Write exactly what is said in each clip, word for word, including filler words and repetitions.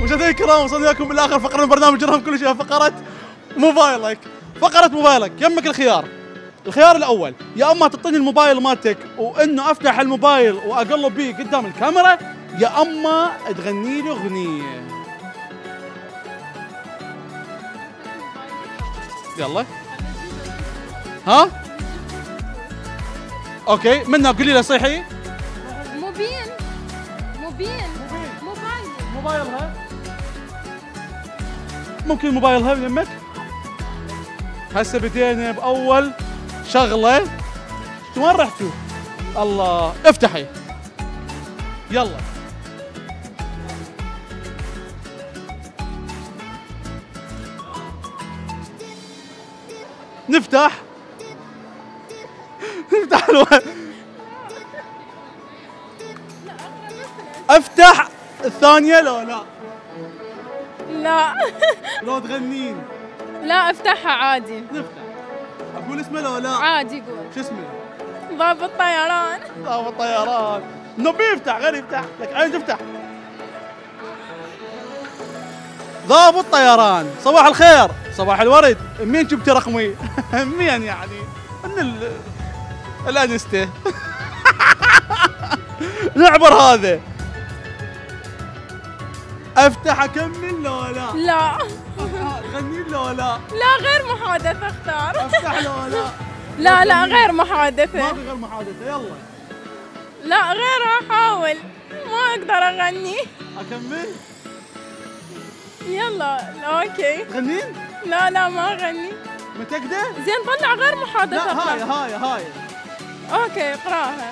مشاهدينا الكرام وصلنا لكم بالاخر فقره من برنامج رهن كل شيء، فقره موبايلك. فقره موبايلك يمك الخيار. الخيار الاول يا اما تعطيني الموبايل مالتك وانه افتح الموبايل واقلب بيه قدام الكاميرا، يا اما تغني لي اغنيه. يلا ها اوكي منها قولي له صيحي. موبين موبين موبايل موبايلها ممكن موبايلها يمك. هسه بدينا باول شغله. انتوا وين رحتوا؟ الله افتحي يلا. نفتح نفتح الوين؟ افتح الثانية لو لا؟ لا لو تغنين لا افتحها عادي. نفتح. اقول اسمه لو لا؟ عادي قول. شو اسمه؟ ضابط طيران. ضابط طيران. نبي يفتح غير يفتح لك عين تفتح. ضابط طيران. صباح الخير صباح الورد. مين جبتي رقمي؟ مين يعني؟ من ال الانسته. نعبر هذا. افتح اكمل لو لا؟ لا غني لو لا؟ لا غير محادثة اختار. افتح لو لا؟ لا لا غير ما محادثة. في غير محادثه. يلا لا غير احاول ما اقدر اغني. اكمل. يلا اوكي. تغنين؟ لا لا ما اغني. متأكدة؟ زين طلع غير محادثة. لا هاي هاي هاي. اوكي اقراها.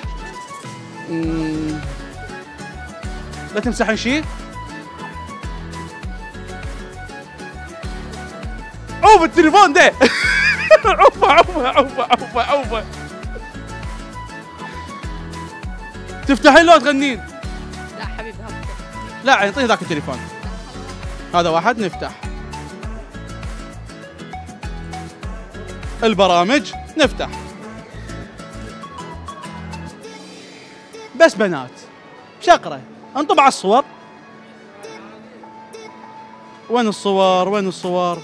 لا تمسحين شيء. عوف التليفون ده. عوفه عوفه عوفه عوفه عوفه. تفتحين لو تغنين؟ لا حبيبي هبطل. لا اعطيني ذاك التليفون. هذا واحد. نفتح البرامج. نفتح بس بنات شقرة. انطبع الصور. وين الصور؟ وين الصور؟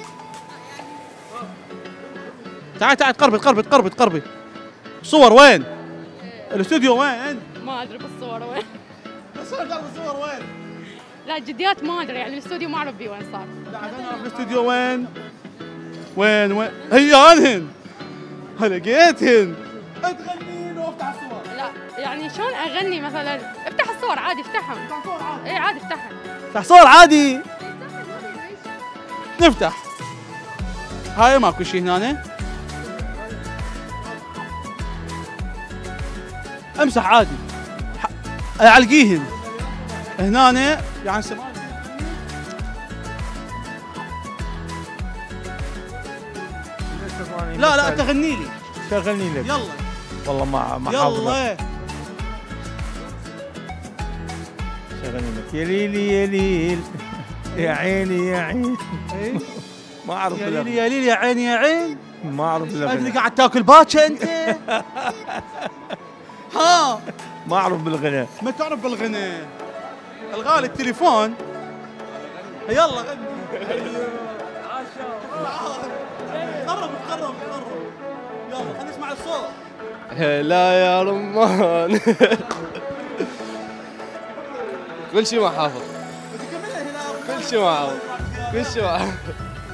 تعال تعال قربي قربي قربي قربي. الصور وين؟ الاستوديو وين؟ ما ادري بالصور وين. الصور الصور وين؟ لا جديات ما ادري يعني الاستوديو ما اعرف بيه وين صار. لا عشان اعرف الاستوديو وين؟ وين وين؟ هي هذهن. لقيتهن. تغنين وافتح الصور. لا يعني شلون اغني مثلا؟ افتح الصور عادي افتحهم. افتح صور عادي. اي عادي افتحهم. افتح صور عادي. نفتح. هاي ماكو شيء هنا. امسح عادي. اعلقيهن هنا يعني سماء. لا لا تغني لي. شغلني لك. يلا والله ما ما حافظ. يلا شغلني لك. يا ليلي يا ليل يا عيني يا عين. ايه ما اعرف يا ليل الاغنيه. يا ليل يا عين يا عين. ما اعرف اللي الاغنيه. قاعد تاكل باكه انت. ها ما اعرف بالغناء. ما تعرف بالغناء. الغالي التليفون. يلا غني. قرب قرب قرب. يلا خلينا نسمع الصوت. هلا يا رمان. كل شيء ما حافظ. كل شيء ما حافظ. كل شيء ما حافظ.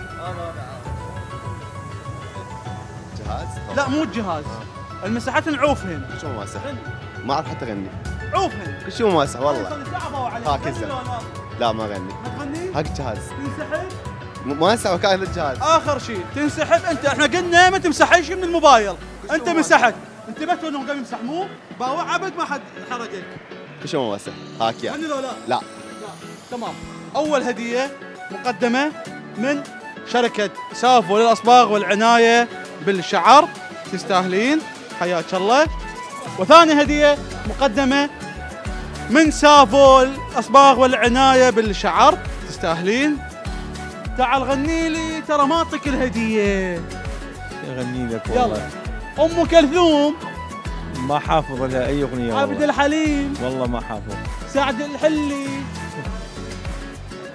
جهاز؟ لا مو الجهاز. المساحات نعوفهن. شو ماسح؟ ما اعرف حتى اغني. عوفهن. كل شيء ماسح والله. ها كذا. لا ما اغني. ما تغني؟ حق جهاز. تنسحب. م- ما اسع مكان الجهاز. اخر شيء تنسحب انت. احنا قلنا ما تمسحين شيء من الموبايل. انت مسحت. انتبهتوا انهم قاعد يمسح مو باوع عبد ما حد حرجك. كل شيء ماسح. هاك يا. غني لو لا؟ لا. لا تمام. اول هديه مقدمه من شركه سافو للاصباغ والعنايه بالشعر. تستاهلين حياك الله. وثاني هديه مقدمه من سافو الاصباغ والعنايه بالشعر. تستاهلين. تعال غني لي ترى ما اعطيك الهديه. اغني لك يلا والله. ام كلثوم. ما حافظ لها اي اغنيه. عبد والله. الحليم. والله ما حافظ. سعد الحلي.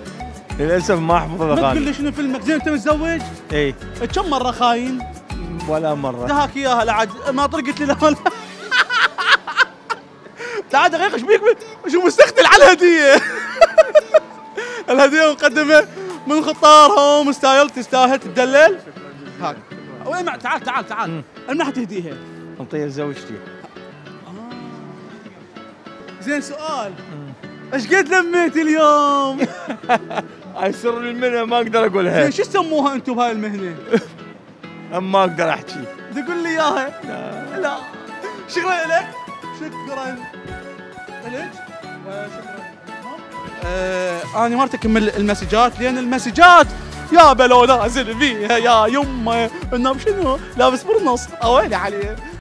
للاسف ما احفظ ما تقول الاغاني. لي شنو فيلمك؟ زين انت متزوج؟ اي كم مره خاين؟ ولا مره. دهاك اياها لعد ما طرقت لي لا ولا تعال دقيقه ايش بيك شو مستقتل على الهديه؟ الهديه مقدمه من خطارها مستاهل تستاهل تدلل. هاك وين مع تعال تعال تعال من ناحيه تهديها؟ انطيها لزوجتي. زين سؤال ايش قد لميت اليوم؟ هاي سر المهنه ما اقدر اقولها. زين شو تسموها انتم بهاي المهنه؟ ما اقدر احكي. تقول لي اياها؟ لا لا شكرا لك شكرا لك وشكرا. آه انا ما اكمل المسجات لان المسجات يا بلو نازل فيها يا يمه انه شنو لابس برنص اويلي عليه.